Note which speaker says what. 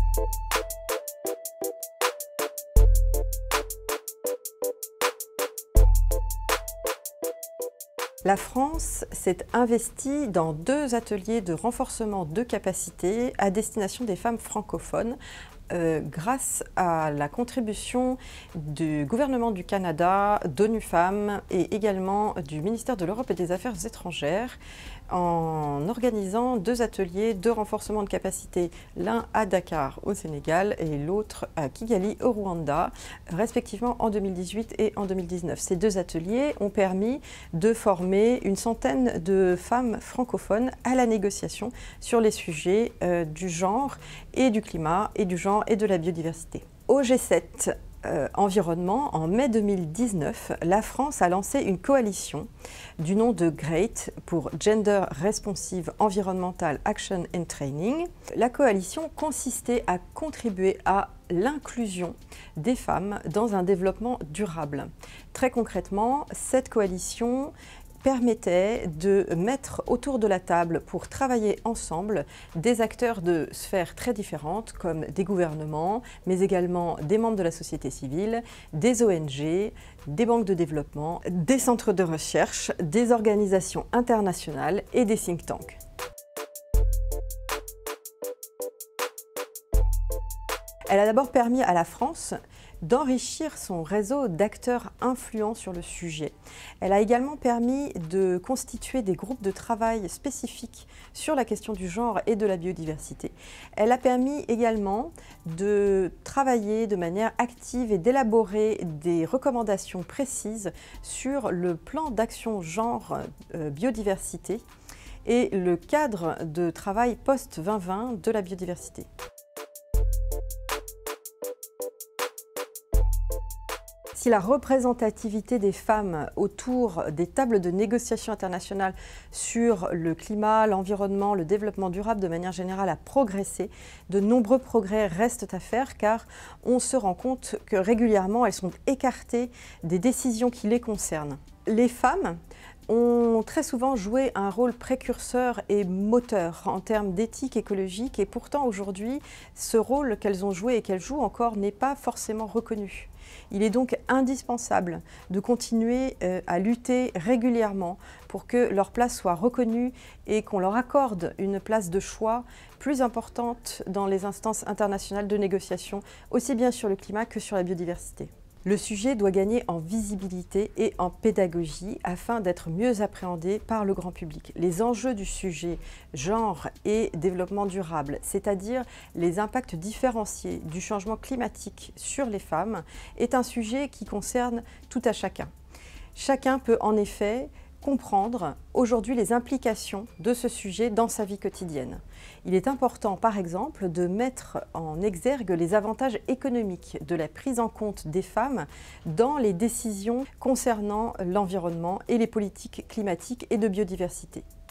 Speaker 1: La France s'est investie dans 2 ateliers de renforcement de capacités à destination des femmes francophones grâce à la contribution du gouvernement du Canada, d'ONU Femmes et également du ministère de l'Europe et des Affaires étrangères en organisant 2 ateliers de renforcement de capacité, l'un à Dakar au Sénégal et l'autre à Kigali au Rwanda, respectivement en 2018 et en 2019. Ces 2 ateliers ont permis de former une centaine de femmes francophones à la négociation sur les sujets du genre et du climat et du genre et de la biodiversité. Au G7 environnement, en mai 2019, la France a lancé une coalition du nom de GREAT pour Gender Responsive Environmental Action and Training. La coalition consistait à contribuer à l'inclusion des femmes dans un développement durable. Très concrètement, cette coalition permettait de mettre autour de la table pour travailler ensemble des acteurs de sphères très différentes comme des gouvernements, mais également des membres de la société civile, des ONG, des banques de développement, des centres de recherche, des organisations internationales et des think tanks. Elle a d'abord permis à la France d'enrichir son réseau d'acteurs influents sur le sujet. Elle a également permis de constituer des groupes de travail spécifiques sur la question du genre et de la biodiversité. Elle a permis également de travailler de manière active et d'élaborer des recommandations précises sur le plan d'action genre biodiversité et le cadre de travail post-2020 de la biodiversité. Si la représentativité des femmes autour des tables de négociation internationales sur le climat, l'environnement, le développement durable de manière générale a progressé, de nombreux progrès restent à faire car on se rend compte que régulièrement elles sont écartées des décisions qui les concernent. Les femmes ont très souvent joué un rôle précurseur et moteur en termes d'éthique écologique et pourtant aujourd'hui, ce rôle qu'elles ont joué et qu'elles jouent encore n'est pas forcément reconnu. Il est donc indispensable de continuer à lutter régulièrement pour que leur place soit reconnue et qu'on leur accorde une place de choix plus importante dans les instances internationales de négociation, aussi bien sur le climat que sur la biodiversité. Le sujet doit gagner en visibilité et en pédagogie afin d'être mieux appréhendé par le grand public. Les enjeux du sujet genre et développement durable, c'est-à-dire les impacts différenciés du changement climatique sur les femmes, est un sujet qui concerne tout à chacun. Chacun peut en effet comprendre aujourd'hui les implications de ce sujet dans sa vie quotidienne. Il est important, par exemple, de mettre en exergue les avantages économiques de la prise en compte des femmes dans les décisions concernant l'environnement et les politiques climatiques et de biodiversité.